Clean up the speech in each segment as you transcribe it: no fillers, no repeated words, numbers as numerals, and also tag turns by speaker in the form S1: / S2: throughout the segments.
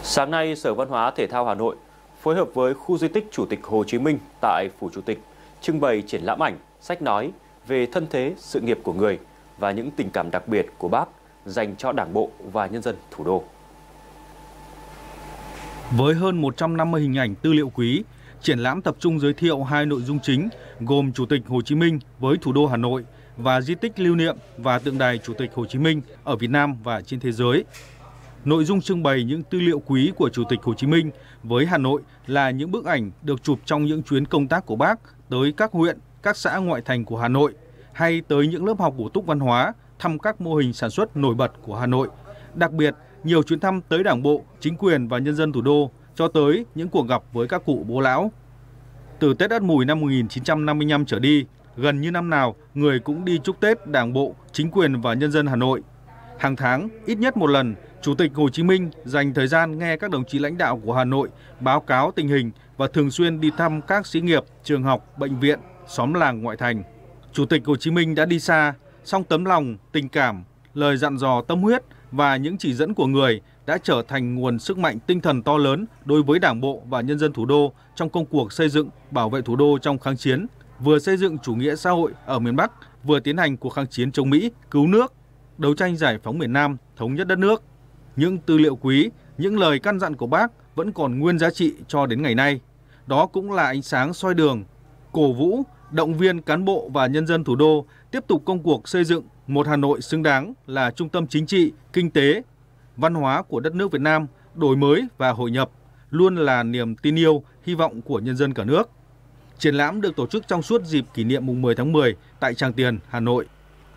S1: Sáng nay, Sở Văn hóa Thể thao Hà Nội phối hợp với khu di tích Chủ tịch Hồ Chí Minh tại Phủ Chủ tịch trưng bày triển lãm ảnh, sách nói về thân thế, sự nghiệp của người và những tình cảm đặc biệt của Bác dành cho Đảng bộ và nhân dân thủ đô.
S2: Với hơn 150 hình ảnh tư liệu quý, triển lãm tập trung giới thiệu hai nội dung chính gồm Chủ tịch Hồ Chí Minh với thủ đô Hà Nội và di tích lưu niệm và tượng đài Chủ tịch Hồ Chí Minh ở Việt Nam và trên thế giới. Nội dung trưng bày những tư liệu quý của Chủ tịch Hồ Chí Minh với Hà Nội là những bức ảnh được chụp trong những chuyến công tác của Bác tới các huyện, các xã ngoại thành của Hà Nội hay tới những lớp học bổ túc văn hóa, thăm các mô hình sản xuất nổi bật của Hà Nội. Đặc biệt, nhiều chuyến thăm tới Đảng bộ, chính quyền và nhân dân thủ đô cho tới những cuộc gặp với các cụ bố lão. Từ Tết Ất Mùi năm 1955 trở đi, gần như năm nào người cũng đi chúc Tết Đảng bộ, chính quyền và nhân dân Hà Nội. Hàng tháng, ít nhất một lần, Chủ tịch Hồ Chí Minh dành thời gian nghe các đồng chí lãnh đạo của Hà Nội báo cáo tình hình và thường xuyên đi thăm các xí nghiệp, trường học, bệnh viện, xóm làng ngoại thành. Chủ tịch Hồ Chí Minh đã đi xa, song tấm lòng, tình cảm, lời dặn dò tâm huyết và những chỉ dẫn của người đã trở thành nguồn sức mạnh tinh thần to lớn đối với Đảng bộ và nhân dân thủ đô trong công cuộc xây dựng, bảo vệ thủ đô trong kháng chiến, vừa xây dựng chủ nghĩa xã hội ở miền Bắc, vừa tiến hành cuộc kháng chiến chống Mỹ, cứu nước, đấu tranh giải phóng miền Nam, thống nhất đất nước. Những tư liệu quý, những lời căn dặn của Bác vẫn còn nguyên giá trị cho đến ngày nay. Đó cũng là ánh sáng soi đường, cổ vũ, động viên cán bộ và nhân dân thủ đô tiếp tục công cuộc xây dựng một Hà Nội xứng đáng là trung tâm chính trị, kinh tế, văn hóa của đất nước Việt Nam, đổi mới và hội nhập, luôn là niềm tin yêu, hy vọng của nhân dân cả nước. Triển lãm được tổ chức trong suốt dịp kỷ niệm mùng 10 tháng 10 tại Tràng Tiền, Hà Nội.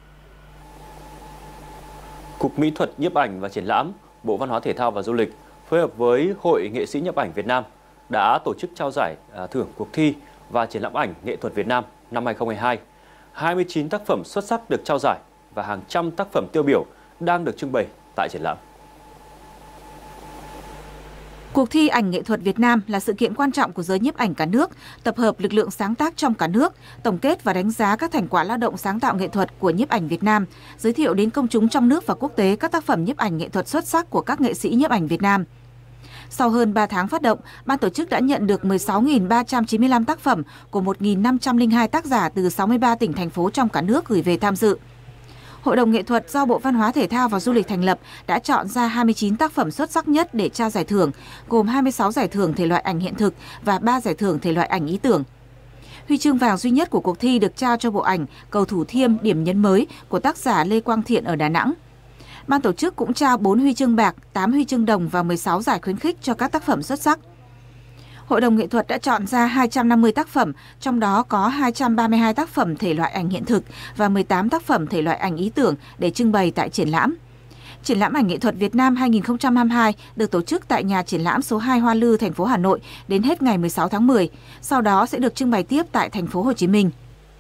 S1: Cục Mỹ thuật nhiếp ảnh và triển lãm, Bộ Văn hóa Thể thao và Du lịch phối hợp với Hội Nghệ sĩ nhiếp ảnh Việt Nam đã tổ chức trao giải thưởng cuộc thi và triển lãm ảnh nghệ thuật Việt Nam năm 2022. 29 tác phẩm xuất sắc được trao giải và hàng trăm tác phẩm tiêu biểu đang được trưng bày tại triển lãm.
S3: Cuộc thi ảnh nghệ thuật Việt Nam là sự kiện quan trọng của giới nhiếp ảnh cả nước, tập hợp lực lượng sáng tác trong cả nước, tổng kết và đánh giá các thành quả lao động sáng tạo nghệ thuật của nhiếp ảnh Việt Nam, giới thiệu đến công chúng trong nước và quốc tế các tác phẩm nhiếp ảnh nghệ thuật xuất sắc của các nghệ sĩ nhiếp ảnh Việt Nam. Sau hơn 3 tháng phát động, ban tổ chức đã nhận được 16.395 tác phẩm của 1.502 tác giả từ 63 tỉnh, thành phố trong cả nước gửi về tham dự. Hội đồng nghệ thuật do Bộ Văn hóa Thể thao và Du lịch thành lập đã chọn ra 29 tác phẩm xuất sắc nhất để trao giải thưởng, gồm 26 giải thưởng thể loại ảnh hiện thực và 3 giải thưởng thể loại ảnh ý tưởng. Huy chương vàng duy nhất của cuộc thi được trao cho bộ ảnh Cầu Thủ Thiêm điểm nhấn mới của tác giả Lê Quang Thiện ở Đà Nẵng. Ban tổ chức cũng trao 4 huy chương bạc, 8 huy chương đồng và 16 giải khuyến khích cho các tác phẩm xuất sắc. Hội đồng nghệ thuật đã chọn ra 250 tác phẩm, trong đó có 232 tác phẩm thể loại ảnh hiện thực và 18 tác phẩm thể loại ảnh ý tưởng để trưng bày tại triển lãm. Triển lãm ảnh nghệ thuật Việt Nam 2022 được tổ chức tại nhà triển lãm số 2 Hoa Lư, thành phố Hà Nội đến hết ngày 16 tháng 10, sau đó sẽ được trưng bày tiếp tại thành phố Hồ Chí Minh.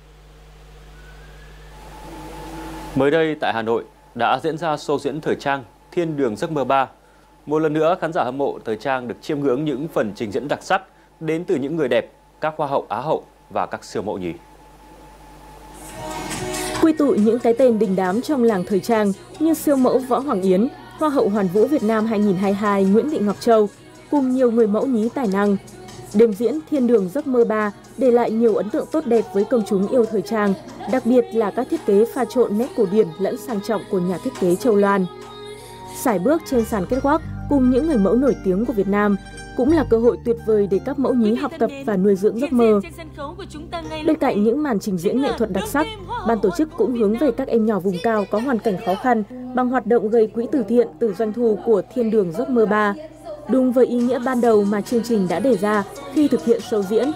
S1: Mới đây tại Hà Nội đã diễn ra show diễn thời trang Thiên đường giấc mơ 3. Một lần nữa, khán giả hâm mộ thời trang được chiêm ngưỡng những phần trình diễn đặc sắc đến từ những người đẹp, các hoa hậu Á hậu và các siêu mẫu nhí.
S4: Quy tụ những cái tên đình đám trong làng thời trang như siêu mẫu Võ Hoàng Yến, Hoa hậu Hoàn vũ Việt Nam 2022 Nguyễn Thị Ngọc Châu cùng nhiều người mẫu nhí tài năng. Đêm diễn Thiên đường giấc mơ 3 để lại nhiều ấn tượng tốt đẹp với công chúng yêu thời trang, đặc biệt là các thiết kế pha trộn nét cổ điển lẫn sang trọng của nhà thiết kế Châu Loan. Sải bước trên sàn catwalk cùng những người mẫu nổi tiếng của Việt Nam cũng là cơ hội tuyệt vời để các mẫu nhí học tập và nuôi dưỡng giấc mơ. Bên cạnh những màn trình diễn nghệ thuật đặc sắc, ban tổ chức cũng hướng về các em nhỏ vùng cao có hoàn cảnh khó khăn bằng hoạt động gây quỹ từ thiện từ doanh thu của Thiên đường giấc mơ 3. Đúng với ý nghĩa ban đầu mà chương trình đã đề ra khi thực hiện show diễn.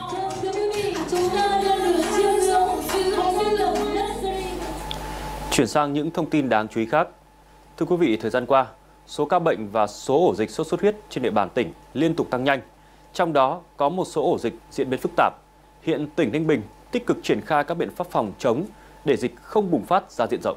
S1: Chuyển sang những thông tin đáng chú ý khác. Thưa quý vị, thời gian qua, số ca bệnh và số ổ dịch sốt xuất huyết trên địa bàn tỉnh liên tục tăng nhanh. Trong đó có một số ổ dịch diễn biến phức tạp. Hiện tỉnh Ninh Bình tích cực triển khai các biện pháp phòng chống để dịch không bùng phát ra diện rộng.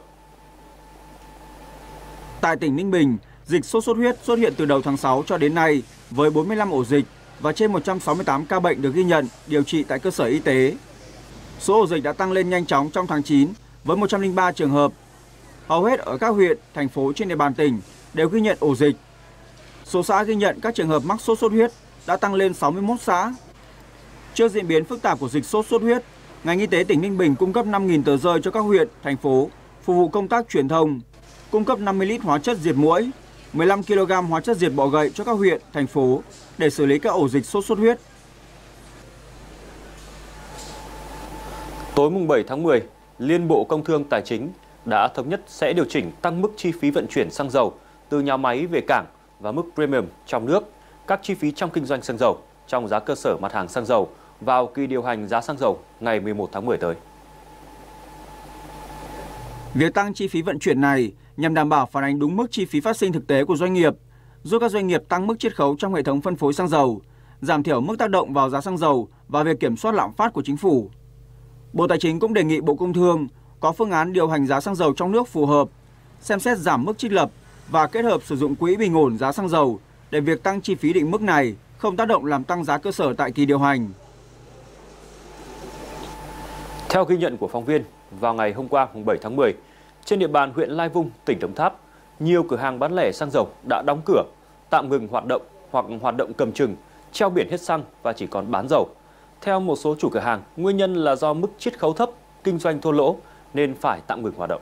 S5: Tại tỉnh Ninh Bình, dịch sốt xuất huyết xuất hiện từ đầu tháng 6 cho đến nay với 45 ổ dịch và trên 168 ca bệnh được ghi nhận điều trị tại cơ sở y tế. Số ổ dịch đã tăng lên nhanh chóng trong tháng 9 với 103 trường hợp. Hầu hết ở các huyện, thành phố trên địa bàn tỉnh đều ghi nhận ổ dịch. Số xã ghi nhận các trường hợp mắc sốt xuất huyết đã tăng lên 61 xã. Trước diễn biến phức tạp của dịch sốt xuất huyết, ngành y tế tỉnh Ninh Bình cung cấp 5.000 tờ rơi cho các huyện, thành phố phục vụ công tác truyền thông, cung cấp 50 lít hóa chất diệt muỗi, 15 kg hóa chất diệt bọ gậy cho các huyện, thành phố để xử lý các ổ dịch sốt xuất huyết.
S1: Tối mùng 7 tháng 10, Liên Bộ Công Thương Tài chính đã thống nhất sẽ điều chỉnh tăng mức chi phí vận chuyển xăng dầu từ nhà máy về cảng và mức premium trong nước, các chi phí trong kinh doanh xăng dầu trong giá cơ sở mặt hàng xăng dầu vào kỳ điều hành giá xăng dầu ngày 11 tháng 10 tới.
S5: Việc tăng chi phí vận chuyển này nhằm đảm bảo phản ánh đúng mức chi phí phát sinh thực tế của doanh nghiệp, giúp các doanh nghiệp tăng mức chiết khấu trong hệ thống phân phối xăng dầu, giảm thiểu mức tác động vào giá xăng dầu và việc kiểm soát lạm phát của chính phủ. Bộ Tài chính cũng đề nghị Bộ Công Thương có phương án điều hành giá xăng dầu trong nước phù hợp, xem xét giảm mức trích lập và kết hợp sử dụng quỹ bình ổn giá xăng dầu để việc tăng chi phí định mức này không tác động làm tăng giá cơ sở tại kỳ điều hành.
S1: Theo ghi nhận của phóng viên, vào ngày hôm qua, mùng 7 tháng 10, trên địa bàn huyện Lai Vung, tỉnh Đồng Tháp, nhiều cửa hàng bán lẻ xăng dầu đã đóng cửa, tạm ngừng hoạt động hoặc hoạt động cầm chừng, treo biển hết xăng và chỉ còn bán dầu. Theo một số chủ cửa hàng, nguyên nhân là do mức chiết khấu thấp, kinh doanh thua lỗ nên phải tạm ngừng hoạt động.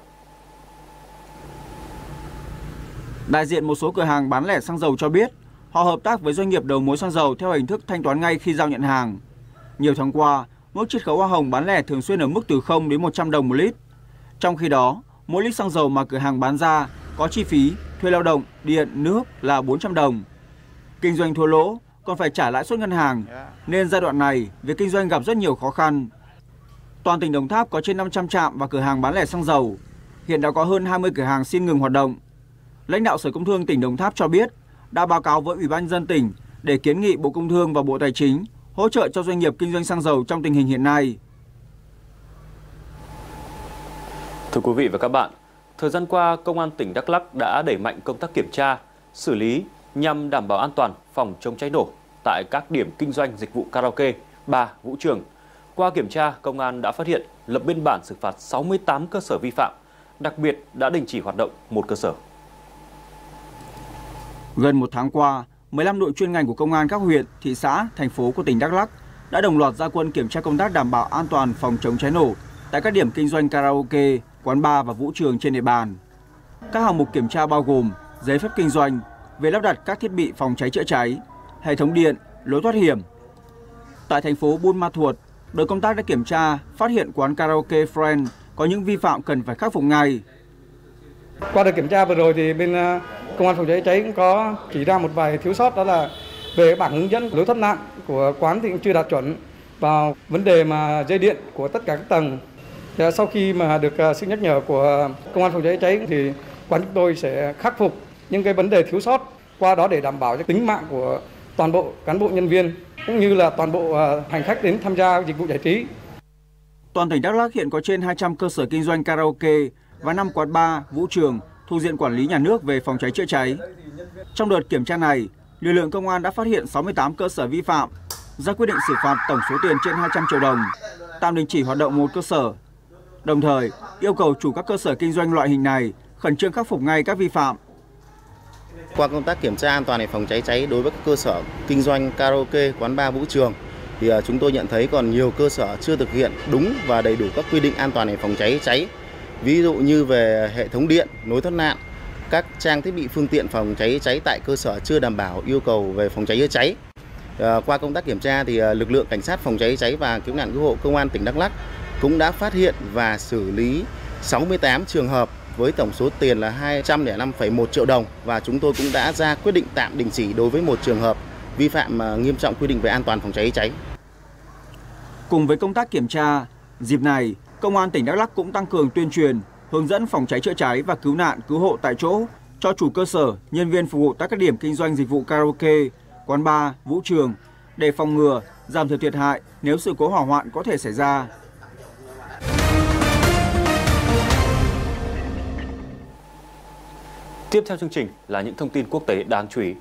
S5: Đại diện một số cửa hàng bán lẻ xăng dầu cho biết, họ hợp tác với doanh nghiệp đầu mối xăng dầu theo hình thức thanh toán ngay khi giao nhận hàng. Nhiều tháng qua, mức chiết khấu hoa hồng bán lẻ thường xuyên ở mức từ 0 đến 100 đồng một lít. Trong khi đó, mỗi lít xăng dầu mà cửa hàng bán ra có chi phí thuê lao động, điện, nước là 400 đồng. Kinh doanh thua lỗ còn phải trả lãi suất ngân hàng, nên giai đoạn này việc kinh doanh gặp rất nhiều khó khăn. Toàn tỉnh Đồng Tháp có trên 500 trạm và cửa hàng bán lẻ xăng dầu. Hiện đã có hơn 20 cửa hàng xin ngừng hoạt động. Lãnh đạo Sở Công Thương tỉnh Đồng Tháp cho biết đã báo cáo với Ủy ban nhân dân tỉnh để kiến nghị Bộ Công Thương và Bộ Tài chính hỗ trợ cho doanh nghiệp kinh doanh xăng dầu trong tình hình hiện nay.
S1: Thưa quý vị và các bạn, thời gian qua, Công an tỉnh Đắk Lắk đã đẩy mạnh công tác kiểm tra, xử lý nhằm đảm bảo an toàn phòng chống cháy nổ tại các điểm kinh doanh dịch vụ karaoke, bar, vũ trường. Qua kiểm tra, Công an đã phát hiện, lập biên bản xử phạt 68 cơ sở vi phạm, đặc biệt đã đình chỉ hoạt động một cơ sở.
S5: Gần một tháng qua, 15 đội chuyên ngành của Công an các huyện, thị xã, thành phố của tỉnh Đắk Lắk đã đồng loạt ra quân kiểm tra công tác đảm bảo an toàn phòng chống cháy nổ tại các điểm kinh doanh karaoke, quán bar và vũ trường trên địa bàn. Các hạng mục kiểm tra bao gồm giấy phép kinh doanh, về lắp đặt các thiết bị phòng cháy chữa cháy, hệ thống điện, lối thoát hiểm. Tại thành phố Buôn Ma Thuột, đội công tác đã kiểm tra, phát hiện quán karaoke Friend có những vi phạm cần phải khắc phục ngay.
S6: Qua đợt kiểm tra vừa rồi thì bên Công an phòng cháy cháy cũng có chỉ ra một vài thiếu sót, đó là về bảng hướng dẫn lối thoát nạn của quán thì cũng chưa đạt chuẩn, vào vấn đề mà dây điện của tất cả các tầng. Sau khi mà được sự nhắc nhở của Công an phòng cháy cháy thì quán chúng tôi sẽ khắc phục những cái vấn đề thiếu sót, qua đó để đảm bảo cho tính mạng của toàn bộ cán bộ nhân viên cũng như là toàn bộ hành khách đến tham gia dịch vụ giải trí.
S5: Toàn tỉnh Đắk Lắk hiện có trên 200 cơ sở kinh doanh karaoke và 5 quán bar, vũ trường thuộc diện quản lý nhà nước về phòng cháy chữa cháy. Trong đợt kiểm tra này, lực lượng công an đã phát hiện 68 cơ sở vi phạm, ra quyết định xử phạt tổng số tiền trên 200 triệu đồng, tạm đình chỉ hoạt động một cơ sở. Đồng thời, yêu cầu chủ các cơ sở kinh doanh loại hình này khẩn trương khắc phục ngay các vi phạm.
S7: Qua công tác kiểm tra an toàn về phòng cháy cháy đối với các cơ sở kinh doanh karaoke, quán bar, vũ trường thì chúng tôi nhận thấy còn nhiều cơ sở chưa thực hiện đúng và đầy đủ các quy định an toàn về phòng cháy cháy. Ví dụ như về hệ thống điện, lối thoát nạn, các trang thiết bị phương tiện phòng cháy cháy tại cơ sở chưa đảm bảo yêu cầu về phòng cháy chữa cháy. Qua công tác kiểm tra thì lực lượng cảnh sát phòng cháy cháy và cứu nạn cứu hộ Công an tỉnh Đắk Lắk cũng đã phát hiện và xử lý 68 trường hợp với tổng số tiền là 205,1 triệu đồng và chúng tôi cũng đã ra quyết định tạm đình chỉ đối với một trường hợp vi phạm nghiêm trọng quy định về an toàn phòng cháy cháy.
S5: Cùng với công tác kiểm tra, dịp này Công an tỉnh Đắk Lắk cũng tăng cường tuyên truyền, hướng dẫn phòng cháy chữa cháy và cứu nạn cứu hộ tại chỗ cho chủ cơ sở, nhân viên phục vụ tại các điểm kinh doanh dịch vụ karaoke, quán bar, vũ trường để phòng ngừa, giảm thiểu thiệt hại nếu sự cố hỏa hoạn có thể xảy ra.
S1: Tiếp theo chương trình là những thông tin quốc tế đáng chú ý.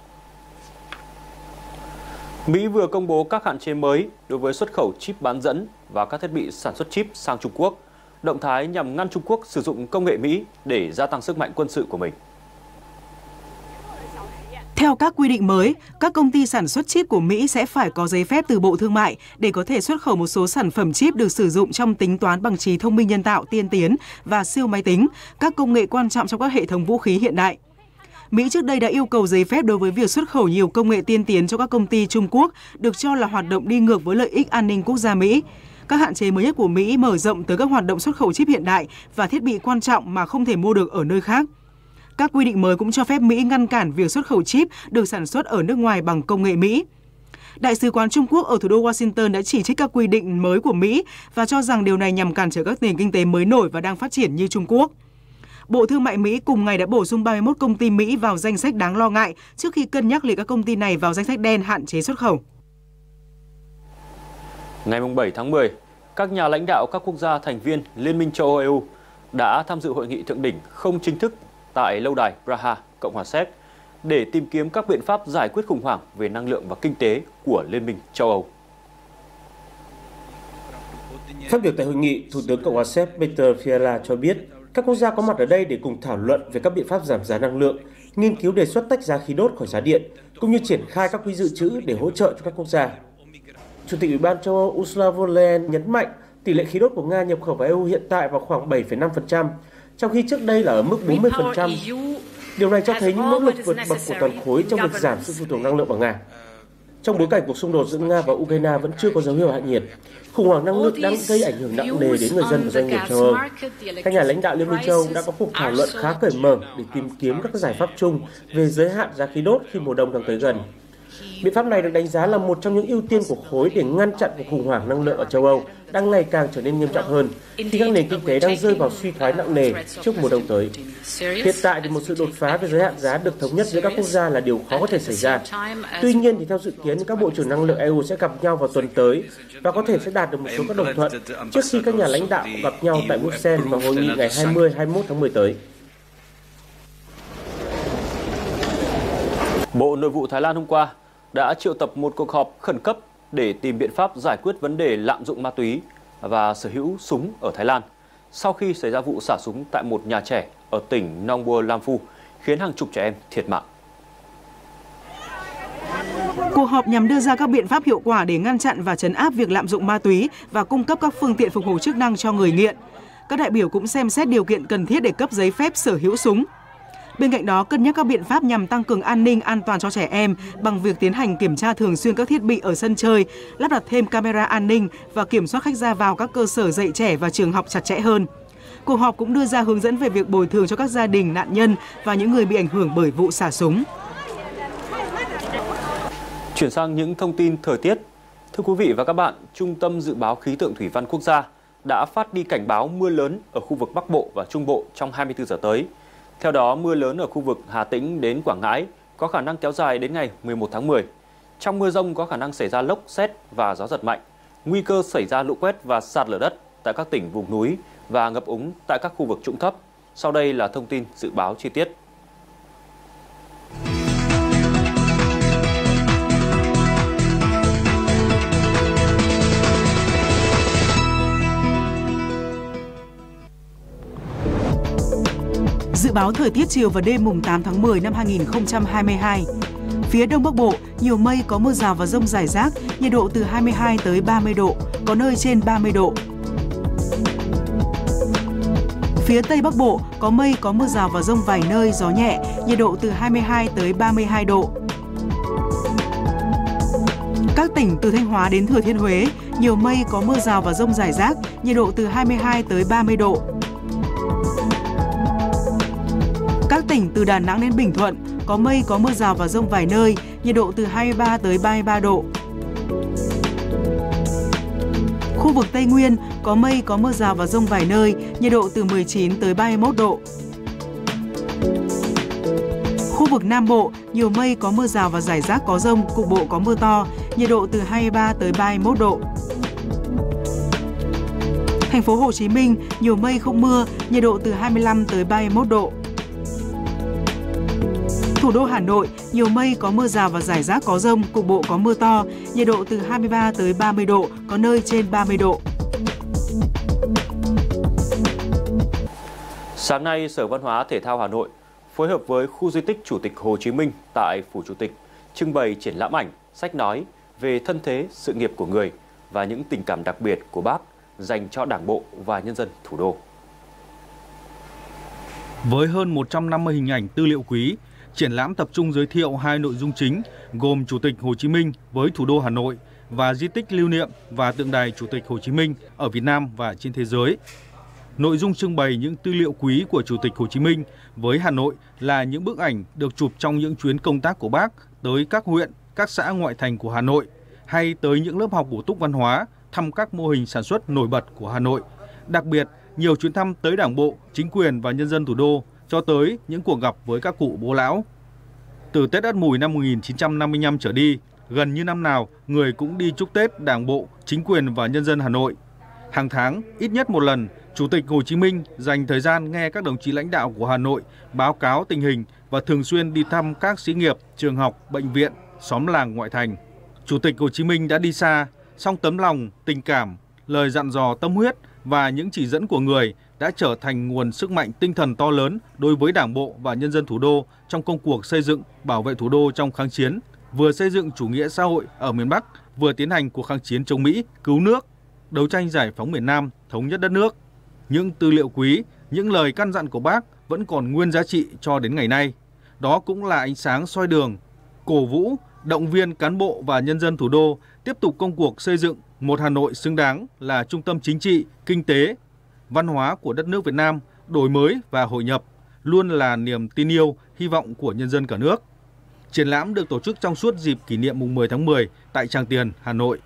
S1: Mỹ vừa công bố các hạn chế mới đối với xuất khẩu chip bán dẫn và các thiết bị sản xuất chip sang Trung Quốc, động thái nhằm ngăn Trung Quốc sử dụng công nghệ Mỹ để gia tăng sức mạnh quân sự của mình.
S8: Theo các quy định mới, các công ty sản xuất chip của Mỹ sẽ phải có giấy phép từ Bộ Thương mại để có thể xuất khẩu một số sản phẩm chip được sử dụng trong tính toán bằng trí thông minh nhân tạo tiên tiến và siêu máy tính, các công nghệ quan trọng trong các hệ thống vũ khí hiện đại. Mỹ trước đây đã yêu cầu giấy phép đối với việc xuất khẩu nhiều công nghệ tiên tiến cho các công ty Trung Quốc, được cho là hoạt động đi ngược với lợi ích an ninh quốc gia Mỹ. Các hạn chế mới nhất của Mỹ mở rộng tới các hoạt động xuất khẩu chip hiện đại và thiết bị quan trọng mà không thể mua được ở nơi khác. Các quy định mới cũng cho phép Mỹ ngăn cản việc xuất khẩu chip được sản xuất ở nước ngoài bằng công nghệ Mỹ. Đại sứ quán Trung Quốc ở thủ đô Washington đã chỉ trích các quy định mới của Mỹ và cho rằng điều này nhằm cản trở các nền kinh tế mới nổi và đang phát triển như Trung Quốc. Bộ Thương mại Mỹ cùng ngày đã bổ sung 31 công ty Mỹ vào danh sách đáng lo ngại trước khi cân nhắc liệt các công ty này vào danh sách đen hạn chế xuất khẩu.
S1: Ngày 7 tháng 10, các nhà lãnh đạo các quốc gia thành viên Liên minh châu Âu EU đã tham dự hội nghị thượng đỉnh không chính thức tại lâu đài Praha, Cộng hòa Séc để tìm kiếm các biện pháp giải quyết khủng hoảng về năng lượng và kinh tế của Liên minh châu Âu.
S9: Phát biểu tại hội nghị, Thủ tướng Cộng hòa Séc Peter Fiala cho biết các quốc gia có mặt ở đây để cùng thảo luận về các biện pháp giảm giá năng lượng, nghiên cứu đề xuất tách giá khí đốt khỏi giá điện, cũng như triển khai các quỹ dự trữ để hỗ trợ cho các quốc gia. Chủ tịch Ủy ban châu Âu Ursula von der Leyen nhấn mạnh tỷ lệ khí đốt của Nga nhập khẩu vào EU hiện tại vào khoảng 7,5%, trong khi trước đây là ở mức 40%. Điều này cho thấy những nỗ lực vượt bậc của toàn khối trong việc giảm sự phụ thuộc năng lượng vào Nga. Trong bối cảnh cuộc xung đột giữa Nga và Ukraine vẫn chưa có dấu hiệu hạ nhiệt, khủng hoảng năng lượng đang gây ảnh hưởng nặng nề đến người dân và doanh nghiệp châu Âu. Các nhà lãnh đạo Liên minh châu Âu đã có cuộc thảo luận khá cởi mở để tìm kiếm các giải pháp chung về giới hạn giá khí đốt khi mùa đông đang tới gần. Biện pháp này được đánh giá là một trong những ưu tiên của khối để ngăn chặn cuộc khủng hoảng năng lượng ở châu Âu đang ngày càng trở nên nghiêm trọng hơn khi các nền kinh tế đang rơi vào suy thoái nặng nề trước mùa đông tới. Hiện tại thì một sự đột phá về giới hạn giá được thống nhất giữa các quốc gia là điều khó có thể xảy ra. Tuy nhiên thì theo dự kiến các bộ trưởng năng lượng EU sẽ gặp nhau vào tuần tới và có thể sẽ đạt được một số các đồng thuận trước khi các nhà lãnh đạo gặp nhau tại Bruxelles vào hội nghị ngày 20-21 tháng 10 tới.
S1: Bộ Nội vụ Thái Lan hôm qua đã triệu tập một cuộc họp khẩn cấp để tìm biện pháp giải quyết vấn đề lạm dụng ma túy và sở hữu súng ở Thái Lan sau khi xảy ra vụ xả súng tại một nhà trẻ ở tỉnh Nong Bua Lamphu, khiến hàng chục trẻ em thiệt mạng.
S8: Cuộc họp nhằm đưa ra các biện pháp hiệu quả để ngăn chặn và trấn áp việc lạm dụng ma túy và cung cấp các phương tiện phục hồi chức năng cho người nghiện. Các đại biểu cũng xem xét điều kiện cần thiết để cấp giấy phép sở hữu súng. Bên cạnh đó, cân nhắc các biện pháp nhằm tăng cường an ninh an toàn cho trẻ em bằng việc tiến hành kiểm tra thường xuyên các thiết bị ở sân chơi, lắp đặt thêm camera an ninh và kiểm soát khách ra vào các cơ sở dạy trẻ và trường học chặt chẽ hơn. Cuộc họp cũng đưa ra hướng dẫn về việc bồi thường cho các gia đình nạn nhân và những người bị ảnh hưởng bởi vụ xả súng.
S1: Chuyển sang những thông tin thời tiết. Thưa quý vị và các bạn, Trung tâm Dự báo Khí tượng Thủy văn Quốc gia đã phát đi cảnh báo mưa lớn ở khu vực Bắc Bộ và Trung Bộ trong 24 giờ tới. Theo đó, mưa lớn ở khu vực Hà Tĩnh đến Quảng Ngãi có khả năng kéo dài đến ngày 11 tháng 10. Trong mưa dông có khả năng xảy ra lốc, sét và gió giật mạnh, nguy cơ xảy ra lũ quét và sạt lở đất tại các tỉnh vùng núi và ngập úng tại các khu vực trũng thấp. Sau đây là thông tin dự báo chi tiết.
S8: Dự báo thời tiết chiều và đêm mùng 8 tháng 10 năm 2022. Phía Đông Bắc Bộ, nhiều mây có mưa rào và dông rải rác, nhiệt độ từ 22 tới 30 độ, có nơi trên 30 độ. Phía Tây Bắc Bộ, có mây có mưa rào và dông vài nơi, gió nhẹ, nhiệt độ từ 22 tới 32 độ. Các tỉnh từ Thanh Hóa đến Thừa Thiên Huế, nhiều mây có mưa rào và dông rải rác, nhiệt độ từ 22 tới 30 độ. Các tỉnh từ Đà Nẵng đến Bình Thuận, có mây có mưa rào và dông vài nơi, nhiệt độ từ 23 tới 33 độ. Khu vực Tây Nguyên, có mây có mưa rào và dông vài nơi, nhiệt độ từ 19 tới 31 độ. Khu vực Nam Bộ, nhiều mây có mưa rào và rải rác có dông, cục bộ có mưa to, nhiệt độ từ 23 tới 31 độ. Thành phố Hồ Chí Minh, nhiều mây không mưa, nhiệt độ từ 25 tới 31 độ. Thủ đô Hà Nội, nhiều mây có mưa rào và rải rác có dông, cục bộ có mưa to, nhiệt độ từ 23 tới 30 độ, có nơi trên 30 độ.
S1: Sáng nay, Sở Văn hóa Thể thao Hà Nội phối hợp với khu di tích Chủ tịch Hồ Chí Minh tại Phủ Chủ tịch trưng bày triển lãm ảnh, sách nói về thân thế, sự nghiệp của người và những tình cảm đặc biệt của Bác dành cho Đảng bộ và nhân dân thủ đô.
S2: Với hơn 150 hình ảnh tư liệu quý, triển lãm tập trung giới thiệu hai nội dung chính gồm Chủ tịch Hồ Chí Minh với thủ đô Hà Nội và di tích lưu niệm và tượng đài Chủ tịch Hồ Chí Minh ở Việt Nam và trên thế giới. Nội dung trưng bày những tư liệu quý của Chủ tịch Hồ Chí Minh với Hà Nội là những bức ảnh được chụp trong những chuyến công tác của Bác tới các huyện, các xã ngoại thành của Hà Nội hay tới những lớp học bổ túc văn hóa, thăm các mô hình sản xuất nổi bật của Hà Nội. Đặc biệt, nhiều chuyến thăm tới Đảng bộ, chính quyền và nhân dân thủ đô cho tới những cuộc gặp với các cụ bố lão. Từ Tết Ất Mùi năm 1955 trở đi, gần như năm nào người cũng đi chúc Tết Đảng bộ, chính quyền và nhân dân Hà Nội. Hàng tháng, ít nhất một lần, Chủ tịch Hồ Chí Minh dành thời gian nghe các đồng chí lãnh đạo của Hà Nội báo cáo tình hình và thường xuyên đi thăm các xí nghiệp, trường học, bệnh viện, xóm làng ngoại thành. Chủ tịch Hồ Chí Minh đã đi xa, song tấm lòng, tình cảm, lời dặn dò tâm huyết và những chỉ dẫn của người đã trở thành nguồn sức mạnh tinh thần to lớn đối với Đảng bộ và nhân dân thủ đô trong công cuộc xây dựng, bảo vệ thủ đô trong kháng chiến, vừa xây dựng chủ nghĩa xã hội ở miền Bắc, vừa tiến hành cuộc kháng chiến chống Mỹ, cứu nước, đấu tranh giải phóng miền Nam, thống nhất đất nước. Những tư liệu quý, những lời căn dặn của Bác vẫn còn nguyên giá trị cho đến ngày nay. Đó cũng là ánh sáng soi đường, cổ vũ, động viên cán bộ và nhân dân thủ đô tiếp tục công cuộc xây dựng một Hà Nội xứng đáng là trung tâm chính trị, kinh tế, văn hóa của đất nước Việt Nam, đổi mới và hội nhập, luôn là niềm tin yêu, hy vọng của nhân dân cả nước. Triển lãm được tổ chức trong suốt dịp kỷ niệm mùng 10 tháng 10 tại Tràng Tiền, Hà Nội.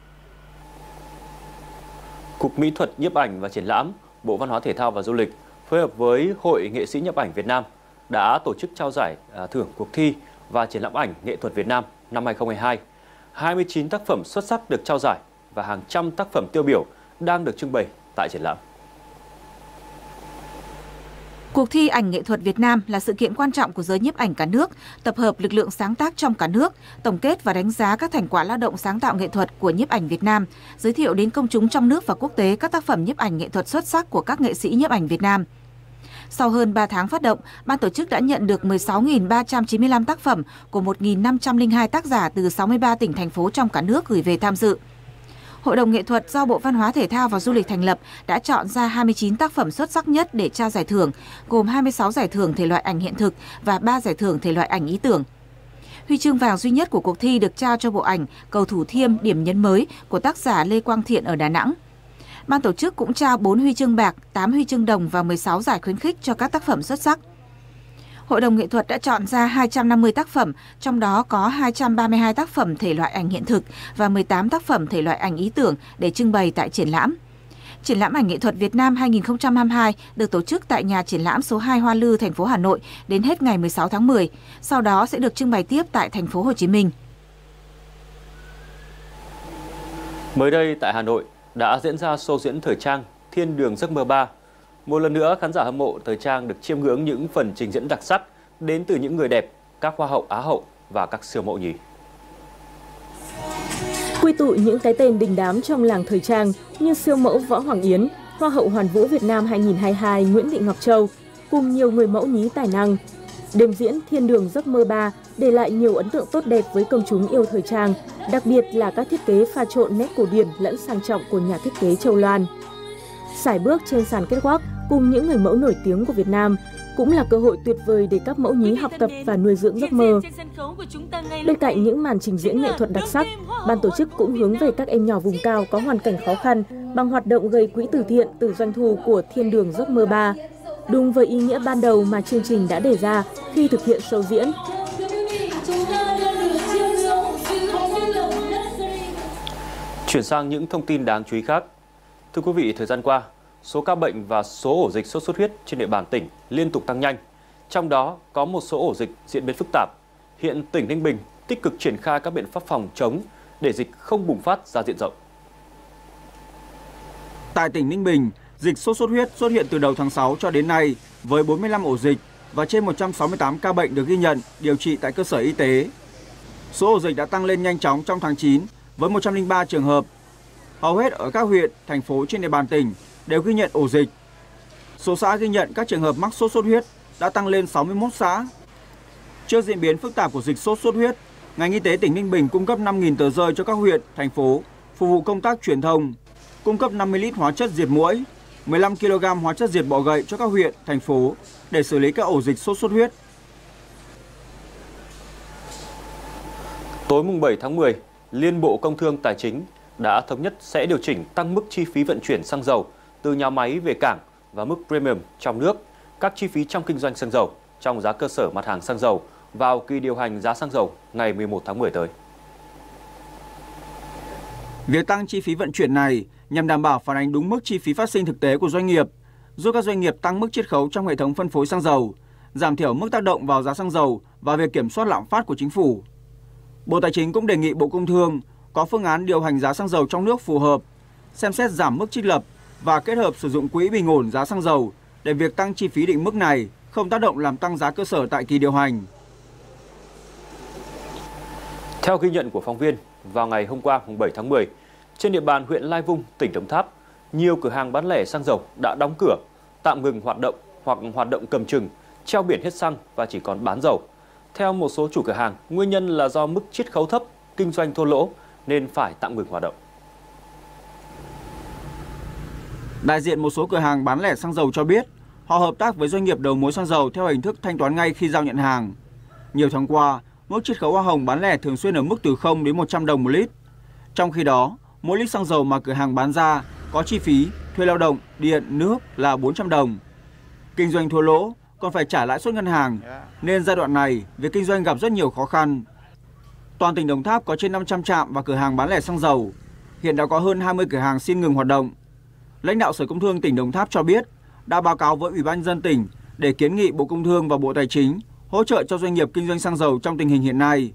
S1: Cục Mỹ thuật nhiếp ảnh và triển lãm, Bộ Văn hóa Thể thao và Du lịch phối hợp với Hội Nghệ sĩ nhiếp ảnh Việt Nam đã tổ chức trao giải thưởng cuộc thi và triển lãm ảnh nghệ thuật Việt Nam năm 2022. 29 tác phẩm xuất sắc được trao giải và hàng trăm tác phẩm tiêu biểu đang được trưng bày tại triển lãm.
S3: Cuộc thi ảnh nghệ thuật Việt Nam là sự kiện quan trọng của giới nhiếp ảnh cả nước, tập hợp lực lượng sáng tác trong cả nước, tổng kết và đánh giá các thành quả lao động sáng tạo nghệ thuật của nhiếp ảnh Việt Nam, giới thiệu đến công chúng trong nước và quốc tế các tác phẩm nhiếp ảnh nghệ thuật xuất sắc của các nghệ sĩ nhiếp ảnh Việt Nam. Sau hơn 3 tháng phát động, ban tổ chức đã nhận được 16.395 tác phẩm của 1.502 tác giả từ 63 tỉnh, thành phố trong cả nước gửi về tham dự. Hội đồng nghệ thuật do Bộ Văn hóa Thể thao và Du lịch thành lập đã chọn ra 29 tác phẩm xuất sắc nhất để trao giải thưởng, gồm 26 giải thưởng thể loại ảnh hiện thực và 3 giải thưởng thể loại ảnh ý tưởng. Huy chương vàng duy nhất của cuộc thi được trao cho bộ ảnh Cầu Thủ Thiêm điểm nhấn mới của tác giả Lê Quang Thiện ở Đà Nẵng. Ban tổ chức cũng trao 4 huy chương bạc, 8 huy chương đồng và 16 giải khuyến khích cho các tác phẩm xuất sắc. Hội đồng nghệ thuật đã chọn ra 250 tác phẩm, trong đó có 232 tác phẩm thể loại ảnh hiện thực và 18 tác phẩm thể loại ảnh ý tưởng để trưng bày tại triển lãm. Triển lãm ảnh nghệ thuật Việt Nam 2022 được tổ chức tại nhà triển lãm số 2 Hoa Lư, thành phố Hà Nội đến hết ngày 16 tháng 10, sau đó sẽ được trưng bày tiếp tại thành phố Hồ Chí Minh.
S1: Mới đây tại Hà Nội đã diễn ra show diễn thời trang Thiên đường giấc mơ 3. Một lần nữa, khán giả hâm mộ thời trang được chiêm ngưỡng những phần trình diễn đặc sắc đến từ những người đẹp, các hoa hậu Á hậu và các siêu mẫu nhí.
S4: Quy tụ những cái tên đình đám trong làng thời trang như siêu mẫu Võ Hoàng Yến, Hoa hậu Hoàn vũ Việt Nam 2022 Nguyễn Thị Ngọc Châu cùng nhiều người mẫu nhí tài năng. Đêm diễn Thiên đường giấc mơ 3 để lại nhiều ấn tượng tốt đẹp với công chúng yêu thời trang, đặc biệt là các thiết kế pha trộn nét cổ điển lẫn sang trọng của nhà thiết kế Châu Loan. Sải bước trên sàn catwalk cùng những người mẫu nổi tiếng của Việt Nam cũng là cơ hội tuyệt vời để các mẫu nhí học tập và nuôi dưỡng giấc mơ. Bên cạnh những màn trình diễn nghệ thuật đặc sắc, ban tổ chức cũng hướng về các em nhỏ vùng cao có hoàn cảnh khó khăn bằng hoạt động gây quỹ từ thiện từ doanh thu của Thiên đường giấc mơ 3. Đúng với ý nghĩa ban đầu mà chương trình đã đề ra khi thực hiện show diễn.
S1: Chuyển sang những thông tin đáng chú ý khác. Thưa quý vị, thời gian qua, số ca bệnh và số ổ dịch sốt xuất huyết trên địa bàn tỉnh liên tục tăng nhanh. Trong đó có một số ổ dịch diễn biến phức tạp. Hiện tỉnh Ninh Bình tích cực triển khai các biện pháp phòng chống để dịch không bùng phát ra diện rộng.
S5: Tại tỉnh Ninh Bình, dịch sốt xuất huyết xuất hiện từ đầu tháng 6 cho đến nay với 45 ổ dịch và trên 168 ca bệnh được ghi nhận điều trị tại cơ sở y tế. Số ổ dịch đã tăng lên nhanh chóng trong tháng 9 với 103 trường hợp. Hầu hết ở các huyện, thành phố trên địa bàn tỉnh đều ghi nhận ổ dịch. Số xã ghi nhận các trường hợp mắc sốt xuất huyết đã tăng lên 61 xã. Trước diễn biến phức tạp của dịch sốt xuất huyết, ngành y tế tỉnh Ninh Bình cung cấp 5.000 tờ rơi cho các huyện, thành phố phục vụ công tác truyền thông, cung cấp 50 lít hóa chất diệt muỗi, 15 kg hóa chất diệt bọ gậy cho các huyện, thành phố để xử lý các ổ dịch sốt xuất huyết.
S1: Tối mùng 7 tháng 10, Liên Bộ Công Thương Tài chính đã thống nhất sẽ điều chỉnh tăng mức chi phí vận chuyển xăng dầu từ nhà máy về cảng và mức premium trong nước, các chi phí trong kinh doanh xăng dầu trong giá cơ sở mặt hàng xăng dầu vào kỳ điều hành giá xăng dầu ngày 11 tháng 10 tới.
S5: Việc tăng chi phí vận chuyển này nhằm đảm bảo phản ánh đúng mức chi phí phát sinh thực tế của doanh nghiệp, giúp các doanh nghiệp tăng mức chiết khấu trong hệ thống phân phối xăng dầu, giảm thiểu mức tác động vào giá xăng dầu và việc kiểm soát lạm phát của chính phủ. Bộ Tài chính cũng đề nghị Bộ Công Thương có phương án điều hành giá xăng dầu trong nước phù hợp, xem xét giảm mức trích lập và kết hợp sử dụng quỹ bình ổn giá xăng dầu để việc tăng chi phí định mức này không tác động làm tăng giá cơ sở tại kỳ điều hành.
S1: Theo ghi nhận của phóng viên, vào ngày hôm qua, mùng 7 tháng 10, trên địa bàn huyện Lai Vung, tỉnh Đồng Tháp, nhiều cửa hàng bán lẻ xăng dầu đã đóng cửa, tạm ngừng hoạt động hoặc hoạt động cầm chừng, treo biển hết xăng và chỉ còn bán dầu. Theo một số chủ cửa hàng, nguyên nhân là do mức chiết khấu thấp, kinh doanh thua lỗ nên phải tạm ngừng hoạt động.
S5: Đại diện một số cửa hàng bán lẻ xăng dầu cho biết, họ hợp tác với doanh nghiệp đầu mối xăng dầu theo hình thức thanh toán ngay khi giao nhận hàng. Nhiều tháng qua, mức chiết khấu hoa hồng bán lẻ thường xuyên ở mức từ 0 đến 100 đồng một lít. Trong khi đó, mỗi lít xăng dầu mà cửa hàng bán ra có chi phí thuê lao động, điện, nước là 400 đồng. Kinh doanh thua lỗ còn phải trả lãi suất ngân hàng, nên giai đoạn này việc kinh doanh gặp rất nhiều khó khăn. Toàn tỉnh Đồng Tháp có trên 500 trạm và cửa hàng bán lẻ xăng dầu. Hiện đã có hơn 20 cửa hàng xin ngừng hoạt động. Lãnh đạo Sở Công Thương tỉnh Đồng Tháp cho biết đã báo cáo với Ủy ban nhân dân tỉnh để kiến nghị Bộ Công Thương và Bộ Tài chính hỗ trợ cho doanh nghiệp kinh doanh xăng dầu trong tình hình hiện nay.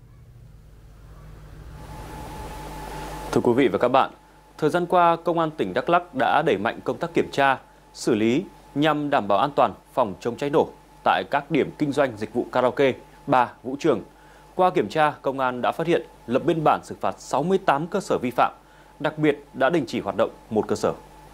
S1: Thưa quý vị và các bạn, thời gian qua, Công an tỉnh Đắk Lắk đã đẩy mạnh công tác kiểm tra, xử lý nhằm đảm bảo an toàn phòng chống cháy nổ tại các điểm kinh doanh dịch vụ karaoke, bar, vũ trường. Qua kiểm tra, Công an đã phát hiện lập biên bản xử phạt 68 cơ sở vi phạm, đặc biệt đã đình chỉ hoạt động một cơ sở.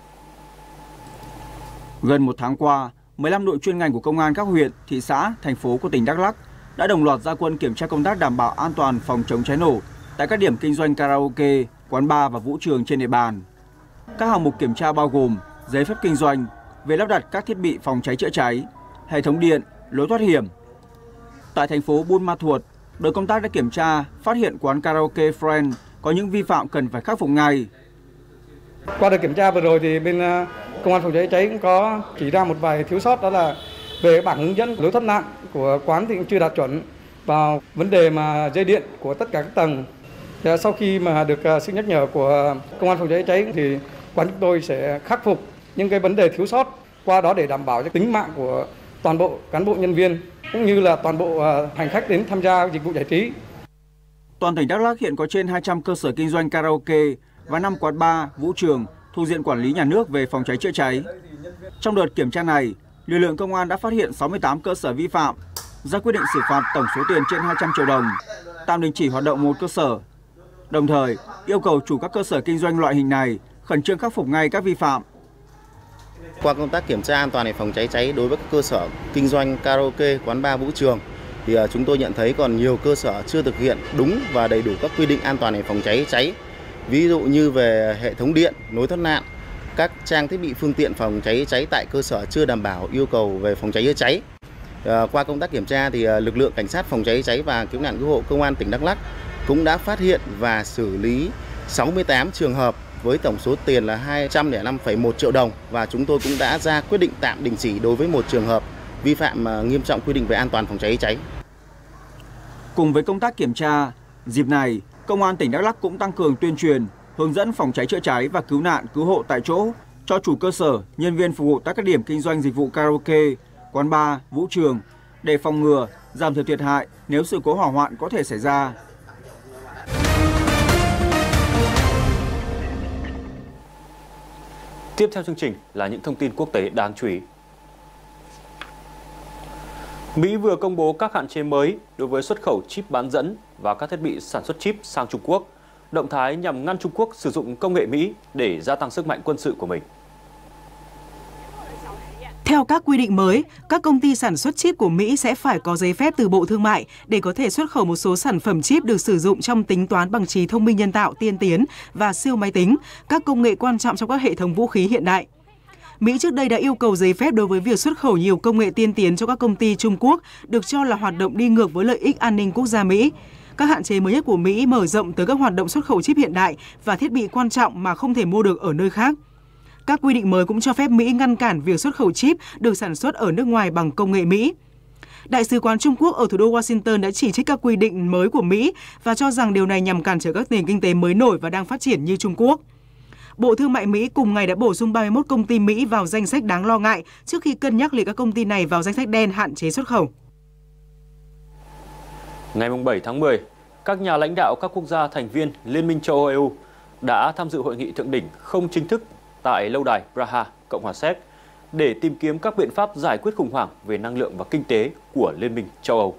S5: Gần một tháng qua, 15 đội chuyên ngành của công an các huyện, thị xã, thành phố của tỉnh Đắk Lắk đã đồng loạt ra quân kiểm tra công tác đảm bảo an toàn phòng chống cháy nổ tại các điểm kinh doanh karaoke, quán bar và vũ trường trên địa bàn. Các hạng mục kiểm tra bao gồm giấy phép kinh doanh, về lắp đặt các thiết bị phòng cháy chữa cháy, hệ thống điện, lối thoát hiểm. Tại thành phố Buôn Ma Thuột, đội công tác đã kiểm tra, phát hiện quán karaoke Friend có những vi phạm cần phải khắc phục ngay.
S6: Qua đợt kiểm tra vừa rồi thì bên Công an phòng cháy cháy cũng có chỉ ra một vài thiếu sót, đó là về bảng hướng dẫn lối thoát nạn của quán thì cũng chưa đạt chuẩn, vào vấn đề mà dây điện của tất cả các tầng. Sau khi mà được sự nhắc nhở của Công an phòng cháy cháy thì quán chúng tôi sẽ khắc phục những cái vấn đề thiếu sót, qua đó để đảm bảo cho tính mạng của toàn bộ cán bộ nhân viên cũng như là toàn bộ hành khách đến tham gia dịch vụ giải trí.
S5: Toàn tỉnh Đắk Lắk hiện có trên 200 cơ sở kinh doanh karaoke và 5 quán bar, vũ trường thuộc diện quản lý nhà nước về phòng cháy chữa cháy. Trong đợt kiểm tra này, lực lượng công an đã phát hiện 68 cơ sở vi phạm, ra quyết định xử phạt tổng số tiền trên 200 triệu đồng, tạm đình chỉ hoạt động một cơ sở. Đồng thời, yêu cầu chủ các cơ sở kinh doanh loại hình này khẩn trương khắc phục ngay các vi phạm.
S7: Qua công tác kiểm tra an toàn về phòng cháy cháy đối với các cơ sở kinh doanh karaoke, quán bar, vũ trường thì chúng tôi nhận thấy còn nhiều cơ sở chưa thực hiện đúng và đầy đủ các quy định an toàn về phòng cháy cháy. Ví dụ như về hệ thống điện, lối thoát nạn, các trang thiết bị phương tiện phòng cháy cháy tại cơ sở chưa đảm bảo yêu cầu về phòng cháy chữa cháy. Qua công tác kiểm tra thì lực lượng cảnh sát phòng cháy cháy và cứu nạn cứu hộ Công an tỉnh Đắk Lắk cũng đã phát hiện và xử lý 68 trường hợp với tổng số tiền là 205,1 triệu đồng, và chúng tôi cũng đã ra quyết định tạm đình chỉ đối với một trường hợp vi phạm nghiêm trọng quy định về an toàn phòng cháy cháy.
S5: Cùng với công tác kiểm tra, dịp này, Công an tỉnh Đắk Lắk cũng tăng cường tuyên truyền, hướng dẫn phòng cháy chữa cháy và cứu nạn cứu hộ tại chỗ cho chủ cơ sở, nhân viên phục vụ tại các điểm kinh doanh dịch vụ karaoke, quán bar, vũ trường để phòng ngừa, giảm thiểu thiệt hại nếu sự cố hỏa hoạn có thể xảy ra.
S1: Tiếp theo chương trình là những thông tin quốc tế đáng chú ý. Mỹ vừa công bố các hạn chế mới đối với xuất khẩu chip bán dẫn và các thiết bị sản xuất chip sang Trung Quốc, động thái nhằm ngăn Trung Quốc sử dụng công nghệ Mỹ để gia tăng sức mạnh quân sự của mình.
S8: Theo các quy định mới, các công ty sản xuất chip của Mỹ sẽ phải có giấy phép từ Bộ Thương mại để có thể xuất khẩu một số sản phẩm chip được sử dụng trong tính toán bằng trí thông minh nhân tạo tiên tiến và siêu máy tính, các công nghệ quan trọng trong các hệ thống vũ khí hiện đại. Mỹ trước đây đã yêu cầu giấy phép đối với việc xuất khẩu nhiều công nghệ tiên tiến cho các công ty Trung Quốc, được cho là hoạt động đi ngược với lợi ích an ninh quốc gia Mỹ. Các hạn chế mới nhất của Mỹ mở rộng tới các hoạt động xuất khẩu chip hiện đại và thiết bị quan trọng mà không thể mua được ở nơi khác. Các quy định mới cũng cho phép Mỹ ngăn cản việc xuất khẩu chip được sản xuất ở nước ngoài bằng công nghệ Mỹ. Đại sứ quán Trung Quốc ở thủ đô Washington đã chỉ trích các quy định mới của Mỹ và cho rằng điều này nhằm cản trở các nền kinh tế mới nổi và đang phát triển như Trung Quốc. Bộ Thương mại Mỹ cùng ngày đã bổ sung 31 công ty Mỹ vào danh sách đáng lo ngại trước khi cân nhắc liệt các công ty này vào danh sách đen hạn chế xuất khẩu.
S1: Ngày 7 tháng 10, các nhà lãnh đạo các quốc gia thành viên Liên minh châu Âu EU đã tham dự hội nghị thượng đỉnh không chính thức tại lâu đài Praha, Cộng hòa Séc để tìm kiếm các biện pháp giải quyết khủng hoảng về năng lượng và kinh tế của Liên minh châu Âu.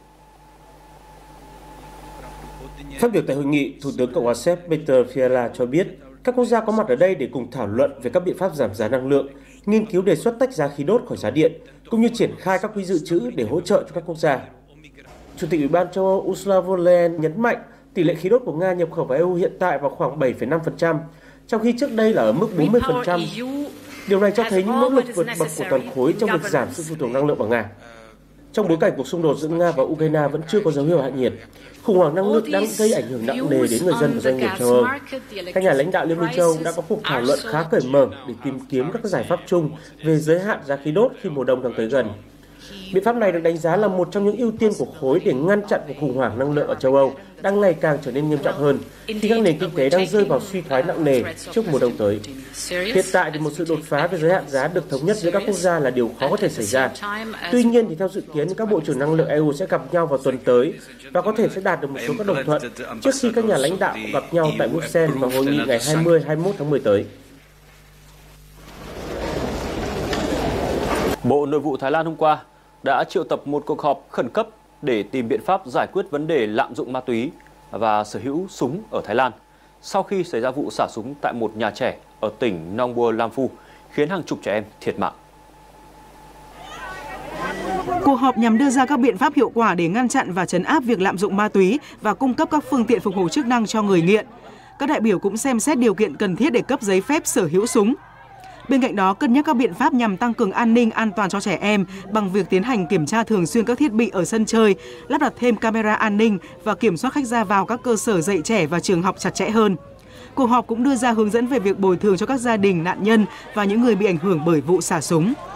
S9: Phát biểu tại hội nghị, Thủ tướng Cộng hòa Séc Petr Fiala cho biết các quốc gia có mặt ở đây để cùng thảo luận về các biện pháp giảm giá năng lượng, nghiên cứu đề xuất tách giá khí đốt khỏi giá điện, cũng như triển khai các quỹ dự trữ để hỗ trợ cho các quốc gia. Chủ tịch Ủy ban châu Âu Ursula von der Leyen nhấn mạnh tỷ lệ khí đốt của Nga nhập khẩu vào EU hiện tại vào khoảng 7,5%, trong khi trước đây là ở mức 40%. Điều này cho thấy những nỗ lực vượt bậc của toàn khối trong việc giảm sự phụ thuộc năng lượng vào Nga. Trong bối cảnh cuộc xung đột giữa Nga và Ukraine vẫn chưa có dấu hiệu hạ nhiệt, khủng hoảng năng lượng đang gây ảnh hưởng nặng nề đến người dân và doanh nghiệp châu Âu. Các nhà lãnh đạo Liên minh châu Âu đã có cuộc thảo luận khá cởi mở để tìm kiếm các giải pháp chung về giới hạn giá khí đốt khi mùa đông đang tới gần. Biện pháp này được đánh giá là một trong những ưu tiên của khối để ngăn chặn cuộc khủng hoảng năng lượng ở châu Âu đang ngày càng trở nên nghiêm trọng hơn khi các nền kinh tế đang rơi vào suy thoái nặng nề trước mùa đông tới. Hiện tại thì một sự đột phá về giới hạn giá được thống nhất giữa các quốc gia là điều khó có thể xảy ra. Tuy nhiên thì theo dự kiến các bộ trưởng năng lượng EU sẽ gặp nhau vào tuần tới và có thể sẽ đạt được một số các đồng thuận trước khi các nhà lãnh đạo gặp nhau tại Bruxelles vào hội nghị ngày 20-21 tháng 10 tới.
S1: Bộ Nội vụ Thái Lan hôm qua đã triệu tập một cuộc họp khẩn cấp để tìm biện pháp giải quyết vấn đề lạm dụng ma túy và sở hữu súng ở Thái Lan sau khi xảy ra vụ xả súng tại một nhà trẻ ở tỉnh Nong Bua Lamphu, khiến hàng chục trẻ em thiệt mạng.
S8: Cuộc họp nhằm đưa ra các biện pháp hiệu quả để ngăn chặn và trấn áp việc lạm dụng ma túy và cung cấp các phương tiện phục hồi chức năng cho người nghiện. Các đại biểu cũng xem xét điều kiện cần thiết để cấp giấy phép sở hữu súng. Bên cạnh đó, cân nhắc các biện pháp nhằm tăng cường an ninh an toàn cho trẻ em bằng việc tiến hành kiểm tra thường xuyên các thiết bị ở sân chơi, lắp đặt thêm camera an ninh và kiểm soát khách ra vào các cơ sở dạy trẻ và trường học chặt chẽ hơn. Cuộc họp cũng đưa ra hướng dẫn về việc bồi thường cho các gia đình nạn nhân và những người bị ảnh hưởng bởi vụ xả súng.